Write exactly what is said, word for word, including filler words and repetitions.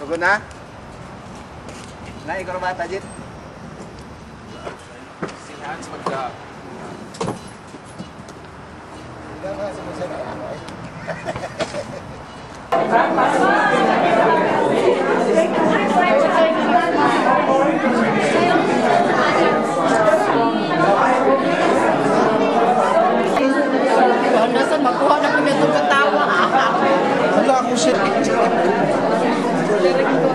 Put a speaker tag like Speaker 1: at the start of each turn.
Speaker 1: Sugod na? Na, ikaw na ba, Tajit?
Speaker 2: Si Hans magka...
Speaker 1: Ikaw na, sumusay na ako eh.
Speaker 3: Nasan makuha na kami itong katawa.
Speaker 1: Wala ako siya.